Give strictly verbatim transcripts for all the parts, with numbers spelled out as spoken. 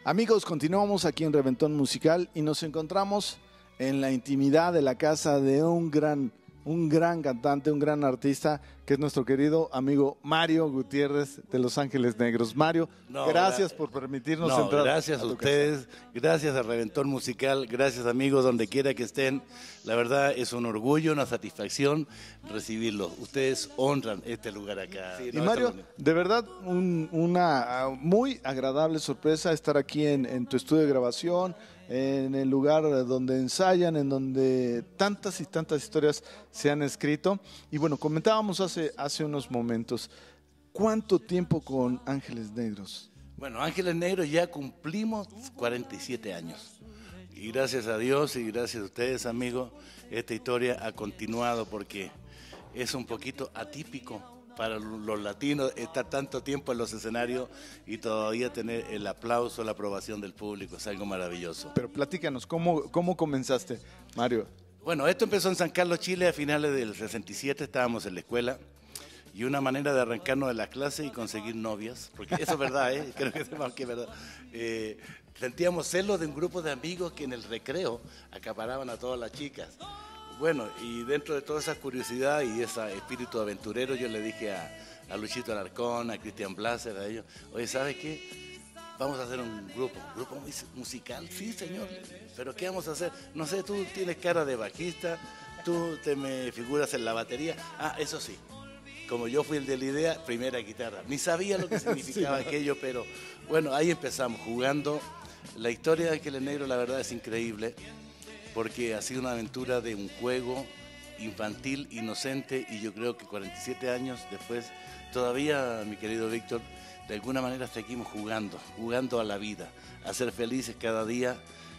Amigos, continuamos aquí en Reventón Musical y nos encontramos en la intimidad de la casa de un gran, un gran cantante, un gran artista, que es nuestro querido amigo Mario Gutiérrez de Los Ángeles Negros. Mario, no, gracias por permitirnos no, entrar. Gracias a, a ustedes, casa. Gracias a Reventón Musical, gracias amigos, donde quiera que estén. La verdad es un orgullo, una satisfacción recibirlos. Ustedes honran este lugar acá. Sí, y no, Mario, de verdad, un, una muy agradable sorpresa estar aquí en, en tu estudio de grabación, en el lugar donde ensayan, en donde tantas y tantas historias se han escrito. Y bueno, comentábamos hace, hace unos momentos, ¿cuánto tiempo con Ángeles Negros? Bueno, Ángeles Negros ya cumplimos cuarenta y siete años. Y gracias a Dios y gracias a ustedes, amigos, esta historia ha continuado porque es un poquito atípico para los latinos estar tanto tiempo en los escenarios y todavía tener el aplauso, la aprobación del público, es algo maravilloso. Pero platícanos, ¿cómo, cómo comenzaste, Mario? Bueno, esto empezó en San Carlos, Chile, a finales del sesenta y siete, estábamos en la escuela, y una manera de arrancarnos de la clase y conseguir novias, porque eso es verdad, ¿eh? Creo que es más que verdad. Eh, sentíamos celos de un grupo de amigos que en el recreo acaparaban a todas las chicas. Bueno, y dentro de toda esa curiosidad y ese espíritu aventurero, yo le dije a, a Luchito Alarcón, a Cristian Blaser, a ellos, oye, ¿sabes qué? Vamos a hacer un grupo, un grupo musical, sí señor, pero ¿qué vamos a hacer? No sé, tú tienes cara de bajista, tú te me figuras en la batería, ah, eso sí, como yo fui el de la idea, primera guitarra, ni sabía lo que significaba sí, aquello, pero bueno, ahí empezamos jugando. La historia de Ángeles Negros, la verdad, es increíble, porque ha sido una aventura de un juego infantil, inocente, y yo creo que cuarenta y siete años después, todavía, mi querido Víctor, de alguna manera seguimos jugando, jugando a la vida, a ser felices cada día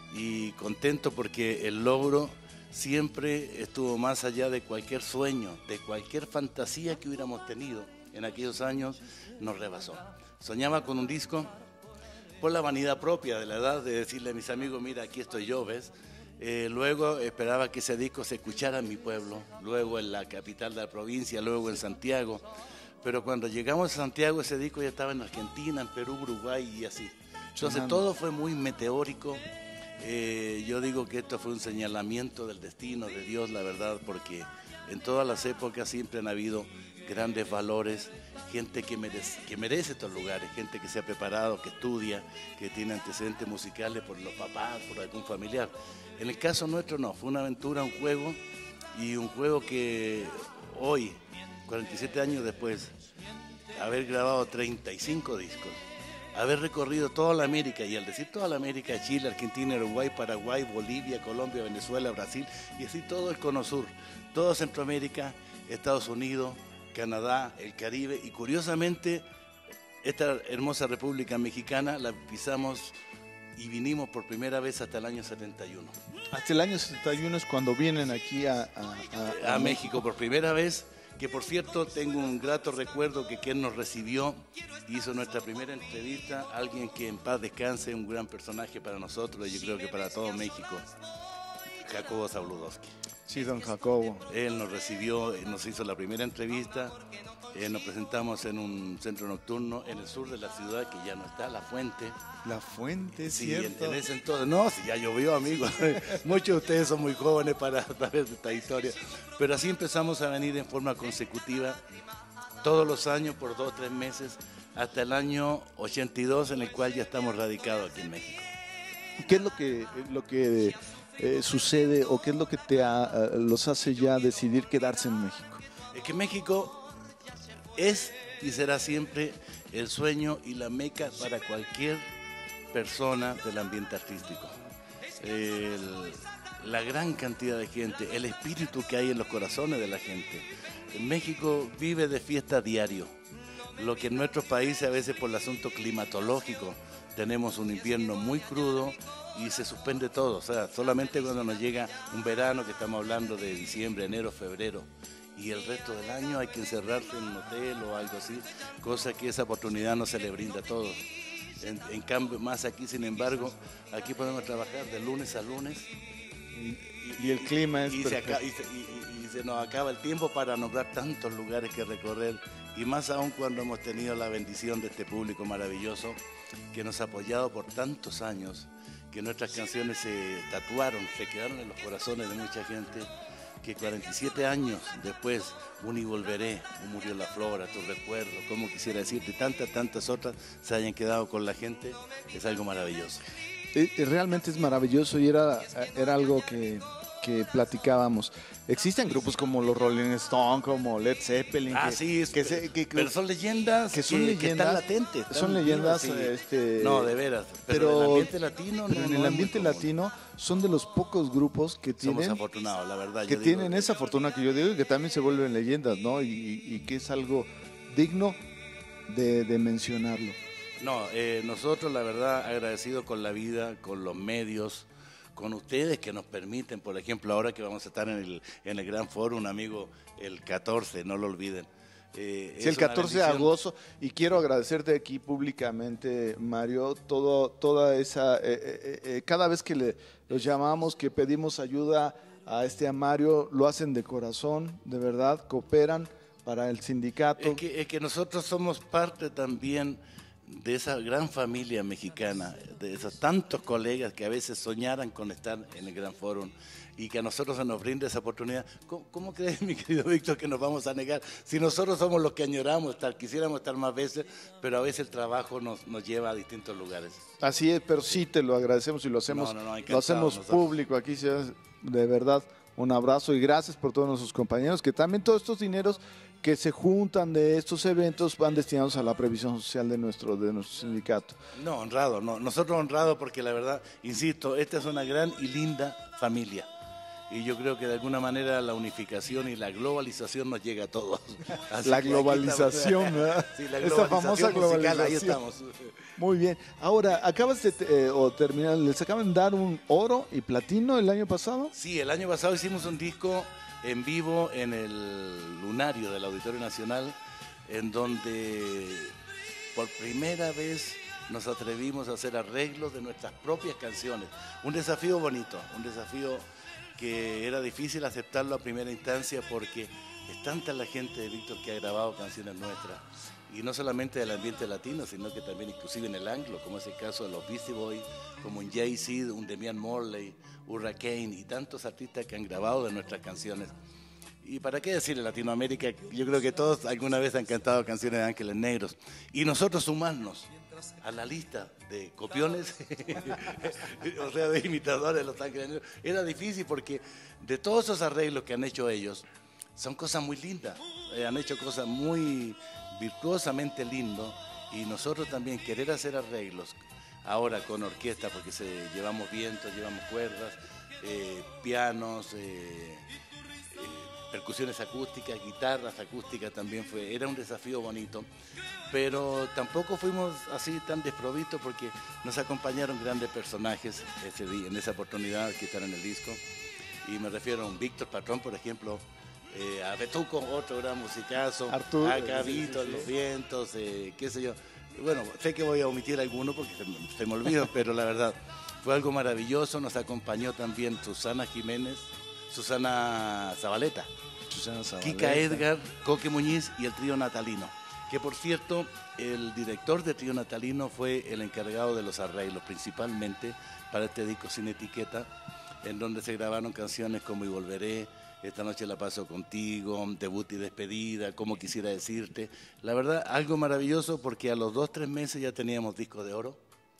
y contentos porque el logro siempre estuvo más allá de cualquier sueño, de cualquier fantasía que hubiéramos tenido en aquellos años, nos rebasó. Soñaba con un disco por la vanidad propia de la edad, de decirle a mis amigos, mira, aquí estoy yo, ¿ves? Eh, luego esperaba que ese disco se escuchara en mi pueblo, luego en la capital de la provincia, luego en Santiago. Pero cuando llegamos a Santiago, ese disco ya estaba en Argentina, en Perú, Uruguay y así. Entonces todo fue muy meteórico. Eh, yo digo que esto fue un señalamiento del destino de Dios, la verdad, porque en todas las épocas siempre han habido grandes valores, gente que merece, que merece estos lugares, gente que se ha preparado, que estudia, que tiene antecedentes musicales por los papás, por algún familiar. En el caso nuestro no, fue una aventura, un juego, y un juego que hoy, cuarenta y siete años después, haber grabado treinta y cinco discos, haber recorrido toda la América, y al decir toda la América, Chile, Argentina, Uruguay, Paraguay, Bolivia, Colombia, Venezuela, Brasil, y así todo el Cono Sur, toda Centroamérica, Estados Unidos, Canadá, el Caribe, y curiosamente esta hermosa República Mexicana la pisamos y vinimos por primera vez hasta el año setenta y uno. Hasta el año setenta y uno es cuando vienen aquí a, a, a, a, a México por primera vez, que por cierto tengo un grato recuerdo que quien nos recibió, hizo nuestra primera entrevista, alguien que en paz descanse, un gran personaje para nosotros, y yo creo que para todo México, Jacobo Zabludowski. Sí, don Jacobo. Él nos recibió, nos hizo la primera entrevista, eh, nos presentamos en un centro nocturno en el sur de la ciudad, que ya no está, La Fuente. La Fuente, sí, ¿cierto? En, en ese entonces, no, si ya llovió, amigos. Muchos de ustedes son muy jóvenes para saber de esta historia. Pero así empezamos a venir en forma consecutiva, todos los años, por dos o tres meses, hasta el año ochenta y dos, en el cual ya estamos radicados aquí en México. ¿Qué es lo que, lo que eh, sucede o qué es lo que te ha, los hace ya decidir quedarse en México? Es que México es y será siempre el sueño y la meca para cualquier persona del ambiente artístico. El, la gran cantidad de gente, el espíritu que hay en los corazones de la gente. México vive de fiesta diario, lo que en nuestros países a veces por el asunto climatológico tenemos un invierno muy crudo y se suspende todo, o sea, solamente cuando nos llega un verano, que estamos hablando de diciembre, enero, febrero, y el resto del año hay que encerrarse en un hotel o algo así, cosa que esa oportunidad no se le brinda a todos. En, en cambio, más aquí, sin embargo, aquí podemos trabajar de lunes a lunes. Y, y el clima es y, y, se acaba, y, se, y, y se nos acaba el tiempo para nombrar tantos lugares que recorrer y más aún cuando hemos tenido la bendición de este público maravilloso que nos ha apoyado por tantos años, que nuestras canciones se tatuaron, se quedaron en los corazones de mucha gente, que cuarenta y siete años después, un y volveré, un murió la flora, tu recuerdo, como quisiera decirte, tantas, tantas otras se hayan quedado con la gente, es algo maravilloso. Y, y realmente es maravilloso y era, era algo que, que platicábamos. Existen grupos como los Rolling Stones, como Led Zeppelin. Ah, que, sí, es, que, se, que, pero son leyendas que, son que, leyendas, que están latentes. Están son leyendas. vivas, sí. este, no, de veras. Pero, pero en el ambiente latino, pero no, en no el es ambiente muy común. latino son de los pocos grupos que Somos tienen, afortunados, la verdad. que yo tienen digo, esa fortuna que yo digo y que también se vuelven leyendas, ¿no? Y, y que es algo digno de, de mencionarlo. No, eh, nosotros la verdad agradecidos con la vida, con los medios, con ustedes que nos permiten, por ejemplo, ahora que vamos a estar en el, en el Gran Foro, un amigo el catorce, no lo olviden. Eh, sí, el catorce de agosto, y quiero agradecerte aquí públicamente, Mario, todo, toda esa, eh, eh, eh, cada vez que le, los llamamos, que pedimos ayuda a este a Mario, lo hacen de corazón, de verdad, cooperan para el sindicato. Es que, es que nosotros somos parte también de esa gran familia mexicana, de esos tantos colegas que a veces soñaran con estar en el Gran Fórum y que a nosotros se nos brinda esa oportunidad. ¿Cómo, cómo crees, mi querido Víctor, que nos vamos a negar? Si nosotros somos los que añoramos estar, quisiéramos estar más veces, pero a veces el trabajo nos, nos lleva a distintos lugares. Así es, pero sí te lo agradecemos y lo hacemos, no, no, no, lo hacemos público aquí, de verdad. Un abrazo y gracias por todos nuestros compañeros, que también todos estos dineros que se juntan de estos eventos van destinados a la previsión social de nuestro, de nuestro sindicato. No, honrado, no, nosotros honrados porque la verdad, insisto, esta es una gran y linda familia. Y yo creo que de alguna manera la unificación y la globalización nos llega a todos. Así la globalización, ¿verdad? Sí, la globalización. Esta famosa musical, globalización. ahí estamos. Muy bien. Ahora, acabas de eh, o terminar, les acaban de dar un oro y platino el año pasado. Sí, el año pasado hicimos un disco en vivo en el Lunario del Auditorio Nacional, en donde por primera vez nos atrevimos a hacer arreglos de nuestras propias canciones. Un desafío bonito, un desafío que era difícil aceptarlo a primera instancia porque es tanta la gente de Víctor que ha grabado canciones nuestras, y no solamente del ambiente latino, sino que también inclusive en el anglo, como es el caso de los Beastie Boys, como un Jay-Z, un Damian Marley, Hurricane y tantos artistas que han grabado de nuestras canciones. Y para qué decir en Latinoamérica, yo creo que todos alguna vez han cantado canciones de Ángeles Negros, y nosotros sumarnos a la lista de copiones, o sea, de imitadores de los Ángeles Negros, era difícil porque de todos esos arreglos que han hecho ellos, son cosas muy lindas, eh, han hecho cosas muy virtuosamente lindas, y nosotros también querer hacer arreglos, ahora con orquesta, porque se, llevamos vientos, llevamos cuerdas, eh, pianos, eh, percusiones acústicas, guitarras acústicas también fue, era un desafío bonito, pero tampoco fuimos así tan desprovistos porque nos acompañaron grandes personajes ese día, en esa oportunidad que están en el disco, y me refiero a un Víctor Patrón, por ejemplo, eh, a Betuco, otro gran musicazo, Arturo, a Gabito, sí, sí, sí. Los Vientos, eh, qué sé yo. Bueno, sé que voy a omitir alguno porque se me, se me olvida, pero la verdad fue algo maravilloso. Nos acompañó también Susana Jiménez, Susana Zabaleta, Susana Zabaleta, Kika Edgar, Coque Muñiz y el trío natalino. Que por cierto, el director de Trío Natalino fue el encargado de los arreglos, principalmente para este disco Sin Etiqueta, en donde se grabaron canciones como Y Volveré, Esta Noche La Paso Contigo, Debut y Despedida, Como Quisiera Decirte. La verdad, algo maravilloso porque a los dos, tres meses ya teníamos disco de oro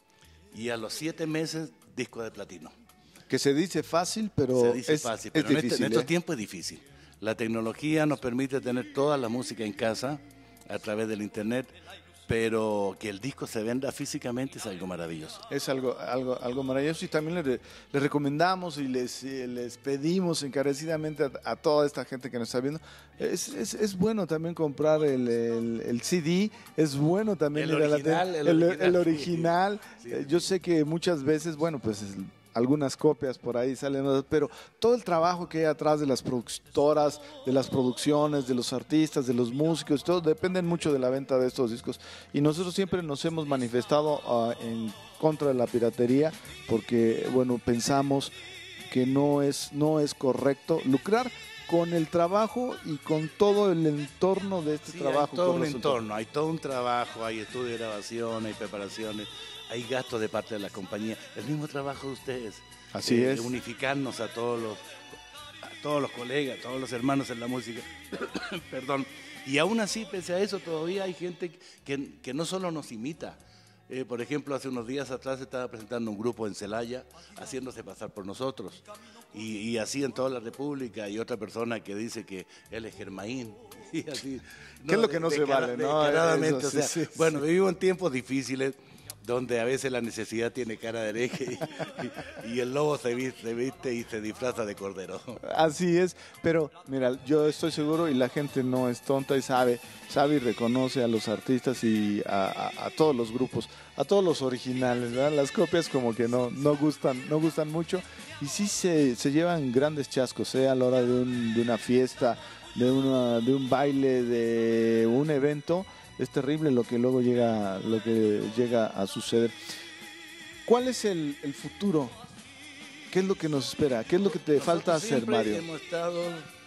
y a los siete meses disco de platino. Que se dice fácil, pero se dice es, fácil, es pero difícil. En, este, en estos ¿eh? tiempos es difícil. La tecnología nos permite tener toda la música en casa a través del internet, pero que el disco se venda físicamente es algo maravilloso. Es algo, algo, algo maravilloso, y también les, les recomendamos y les, les pedimos encarecidamente a, a toda esta gente que nos está viendo, es, es, es bueno también comprar el, el, el C D, es bueno también el ir original, a la el, el, original, el original. Sí, Eh, sí. Yo sé que muchas veces, bueno, pues algunas copias por ahí salen, pero todo el trabajo que hay atrás de las productoras, de las producciones, de los artistas, de los músicos, todo dependen mucho de la venta de estos discos. Y nosotros siempre nos hemos manifestado uh, en contra de la piratería, porque bueno, pensamos que no es, no es correcto lucrar con el trabajo y con todo el entorno de este sí, trabajo. Hay todo un entorno, hay todo un trabajo, hay estudio de grabación, hay preparaciones, hay gastos de parte de la compañía, el mismo trabajo de ustedes. Así eh, es. Unificarnos a todos los, a todos los colegas, a todos los hermanos en la música. Perdón. Y aún así, pese a eso, todavía hay gente que, que no solo nos imita. Eh, por ejemplo, hace unos días atrás estaba presentando un grupo en Celaya haciéndose pasar por nosotros. Y, y así en toda la República. Y otra persona que dice que él es Germain. Y así, ¿Qué es lo que no se vale? ¿No? Descaradamente, Eso, o sea, sí, sí, bueno, sí. vivimos en tiempos difíciles donde a veces la necesidad tiene cara de hereje y, y, y el lobo se viste, se viste y se disfraza de cordero. Así es, pero mira, yo estoy seguro y la gente no es tonta y sabe, sabe y reconoce a los artistas y a, a, a todos los grupos, a todos los originales, ¿verdad? Las copias como que no, no gustan, no gustan mucho y sí se, se llevan grandes chascos, ¿eh? A la hora de, un, de una fiesta, de, una, de un baile, de un evento. Es terrible lo que luego llega, lo que llega a suceder. ¿Cuál es el, el futuro? ¿Qué es lo que nos espera? ¿Qué es lo que te Nosotros falta hacer, siempre Mario? Hemos estado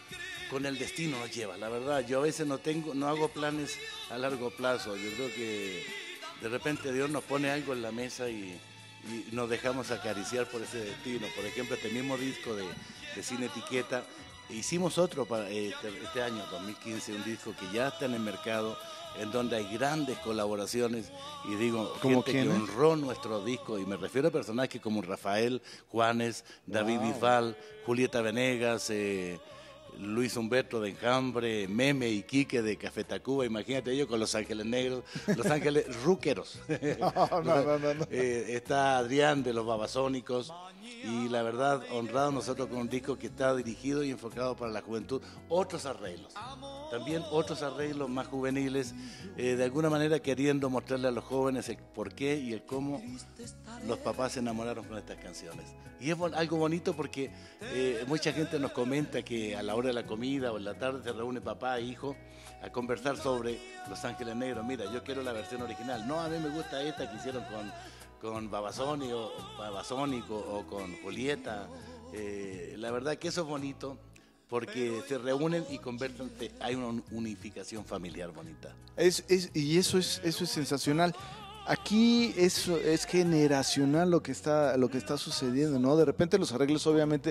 con el destino nos lleva, la verdad. Yo a veces no tengo, no hago planes a largo plazo. Yo creo que de repente Dios nos pone algo en la mesa y, y nos dejamos acariciar por ese destino. Por ejemplo, este mismo disco de, de Sin Etiqueta, hicimos otro para eh, este año, dos mil quince, un disco que ya está en el mercado, en donde hay grandes colaboraciones y digo, gente que honró nuestro disco, y me refiero a personajes como Rafael Juanes, David wow. Bisbal, Julieta Venegas, eh, Luis Humberto de Enjambre, Meme y Quique de Café Tacuba, imagínate ellos con Los Ángeles Negros, Los Ángeles Rúqueros. No, no, no, no, no. Eh, está Adrián de Los Babasónicos, y la verdad, honrado nosotros con un disco que está dirigido y enfocado para la juventud. Otros arreglos, también otros arreglos más juveniles, eh, de alguna manera queriendo mostrarle a los jóvenes el por qué y el cómo los papás se enamoraron con estas canciones. Y es bon- algo bonito porque eh, mucha gente nos comenta que a la hora de la comida o en la tarde se reúne papá e hijo a conversar sobre Los Ángeles Negros. Mira, yo quiero la versión original. No, a mí me gusta esta que hicieron con, con Babasónico, Babasónico o con Julieta. Eh, la verdad que eso es bonito porque se reúnen y conversan, hay una unificación familiar bonita. Es, es, y eso es, eso es sensacional. Aquí es, es generacional lo que está, lo que está sucediendo, ¿no? De repente los arreglos, obviamente,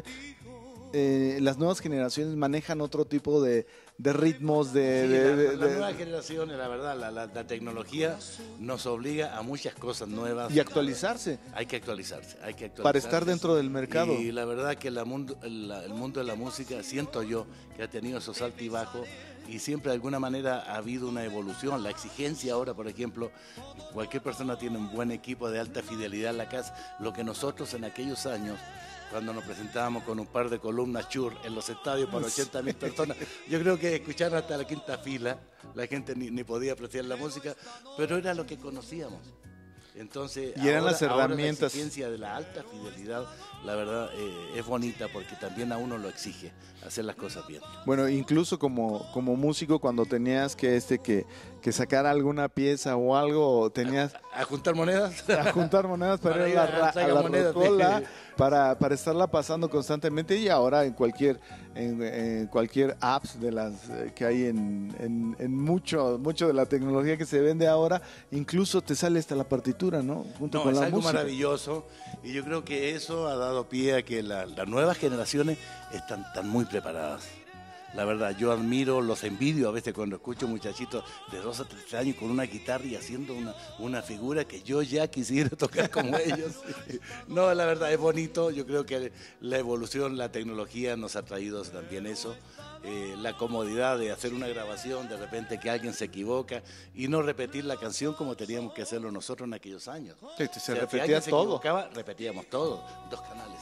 eh, las nuevas generaciones manejan otro tipo de, de ritmos, de... Sí, de, la, de, la de nueva generación, la verdad, la, la, la tecnología nos obliga a muchas cosas nuevas. Y actualizarse. Hay que actualizarse, hay que actualizarse. Para estar dentro del mercado. Y la verdad que la mundo, el, el mundo de la música, siento yo, que ha tenido esos altibajos y siempre de alguna manera ha habido una evolución. La exigencia ahora, por ejemplo, cualquier persona tiene un buen equipo de alta fidelidad en la casa. Lo que nosotros en aquellos años, cuando nos presentábamos con un par de columnas chur en los estadios para ochenta mil personas, yo creo que escuchar hasta la quinta fila, la gente ni, ni podía apreciar la música, pero era lo que conocíamos. Entonces, y eran ahora, las herramientas. La exigencia de la alta fidelidad, la verdad, eh, es bonita porque también a uno lo exige hacer las cosas bien. Bueno, incluso como, como músico, cuando tenías que este que, que sacar alguna pieza o algo, tenías a, a juntar monedas, a juntar monedas para, para ir a la, a la monedas, rocola, para, para estarla pasando constantemente, y ahora en cualquier en, en cualquier apps de las eh, que hay en, en, en mucho mucho de la tecnología que se vende ahora, incluso te sale hasta la partitura, ¿no? Junto no, con es la algo música. Maravilloso, y yo creo que eso ha dado pie a que la, las nuevas generaciones están, están muy preparadas. La verdad, yo admiro, los envidio a veces cuando escucho muchachitos de dos a tres años con una guitarra y haciendo una, una figura que yo ya quisiera tocar como ellos. No, la verdad, es bonito. Yo creo que la evolución, la tecnología nos ha traído también eso. Eh, la comodidad de hacer una grabación, de repente que alguien se equivoca y no repetir la canción como teníamos que hacerlo nosotros en aquellos años. Sí, se o sea, repetía si todo. Se repetíamos todo, dos canales.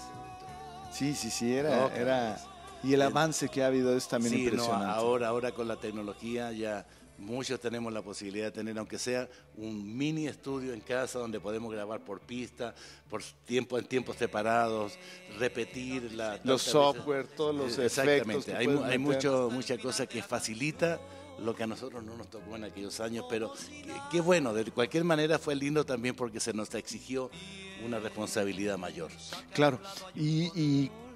Sí, sí, sí, era... No, era... Y el avance que ha habido es también sí, impresionante. No, ahora, ahora con la tecnología ya muchos tenemos la posibilidad de tener, aunque sea un mini estudio en casa donde podemos grabar por pista, por tiempo en tiempos separados, repetir la, los software, veces, todos los eh, exactamente. efectos. Hay, hay mucho, mucha cosa que facilita lo que a nosotros no nos tocó en aquellos años, pero qué bueno, de cualquier manera fue lindo también porque se nos exigió una responsabilidad mayor. Claro, y, y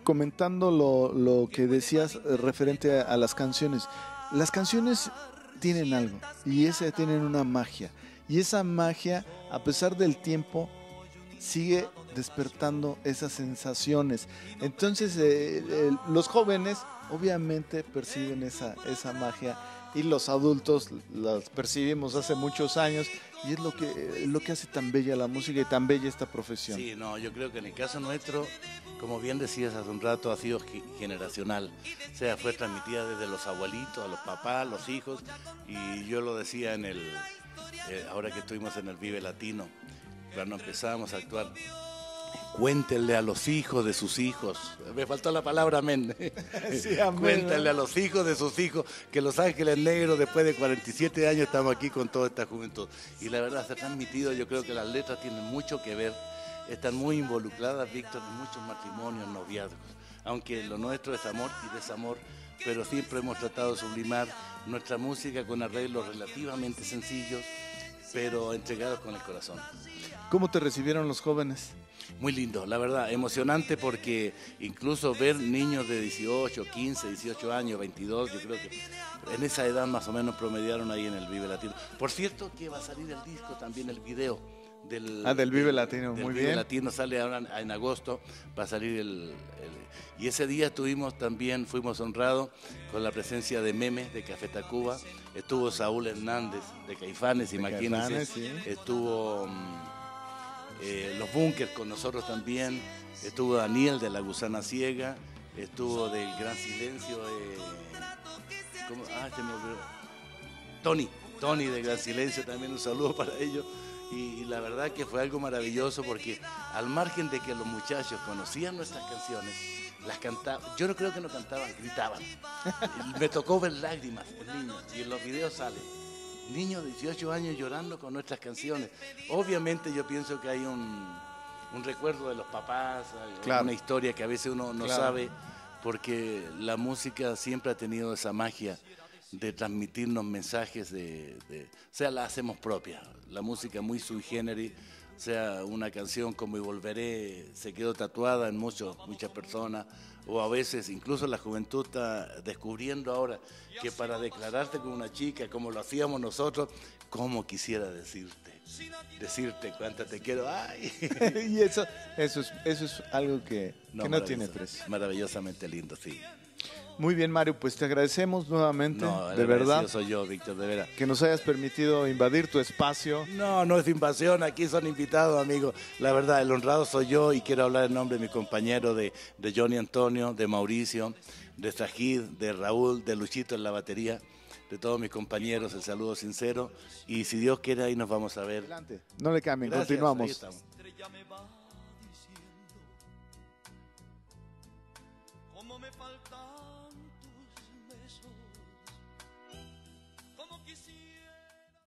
comentando lo, lo que decías eh, referente a, a las canciones. Las canciones tienen algo y ese tienen una magia. Y esa magia, a pesar del tiempo, sigue despertando esas sensaciones. Entonces, eh, eh, los jóvenes obviamente perciben esa, esa magia y los adultos las percibimos hace muchos años y es lo que, eh, lo que hace tan bella la música y tan bella esta profesión. Sí, no, yo creo que en el caso nuestro, como bien decías hace un rato, ha sido generacional. O sea, fue transmitida desde los abuelitos, a los papás, los hijos, y yo lo decía en el, eh, ahora que estuvimos en el Vive Latino, cuando empezábamos a actuar, cuéntenle a los hijos de sus hijos. Me faltó la palabra amén. Sí, amén. Cuéntenle a los hijos de sus hijos que Los Ángeles Negros, después de cuarenta y siete años, estamos aquí con toda esta juventud. Y la verdad, se ha transmitido, yo creo que las letras tienen mucho que ver, están muy involucradas, Víctor, en muchos matrimonios, noviazgos. Aunque lo nuestro es amor y desamor, pero siempre hemos tratado de sublimar nuestra música con arreglos relativamente sencillos, pero entregados con el corazón. ¿Cómo te recibieron los jóvenes? Muy lindo, la verdad, emocionante porque incluso ver niños de dieciocho, quince, dieciocho años, veintidós, yo creo que en esa edad más o menos promediaron ahí en el Vive Latino. Por cierto que va a salir el disco, también el video. Del, ah, del Vive Latino, del muy Vive bien. Latino sale ahora en agosto, va a salir el, el... Y ese día estuvimos también, fuimos honrados con la presencia de Memes de Café Tacuba, estuvo Saúl Hernández de Caifanes, imagínense, Caifanes, sí. Estuvo... Eh, los Bunkers con nosotros también, estuvo Daniel de La Gusana Ciega, estuvo del Gran Silencio, eh, ¿cómo? Ah, se me olvidó. Tony, Tony de Gran Silencio, también un saludo para ellos. Y, y la verdad que fue algo maravilloso porque al margen de que los muchachos conocían nuestras canciones, las cantaban, yo no creo que no cantaban, gritaban. Me tocó ver lágrimas en niños y en los videos salen. Niños de dieciocho años llorando con nuestras canciones. Obviamente yo pienso que hay un, un recuerdo de los papás, claro. Una historia que a veces uno no claro. sabe, porque la música siempre ha tenido esa magia de transmitirnos mensajes, de, de, o sea, la hacemos propia. La música muy sui generis, o sea, una canción como Y Volveré se quedó tatuada en muchos, muchas personas, o a veces incluso la juventud está descubriendo ahora que para declararte con una chica, como lo hacíamos nosotros, como quisiera decirte, decirte cuánto te quiero, ay. Y eso, eso, es, eso es algo que no, que no tiene precio. Maravillosamente lindo, sí. Muy bien, Mario, pues te agradecemos nuevamente, no, de verdad. soy yo, Víctor, de verdad. Que nos hayas permitido invadir tu espacio. No, no es invasión, aquí son invitados, amigos. La verdad, el honrado soy yo y quiero hablar en nombre de mi compañero, de, de Johnny Antonio, de Mauricio, de Sajid, de Raúl, de Luchito en la batería, de todos mis compañeros, el saludo sincero. Y si Dios quiere, ahí nos vamos a ver. Adelante. No le cambien, gracias, continuamos. Como me faltan